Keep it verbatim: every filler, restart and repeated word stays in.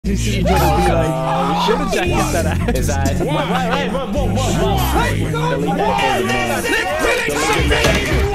You see each other be like, should have jacket that. Is that? Wait, wait, wait, whoa, whoa, whoa, whoa. Delete that.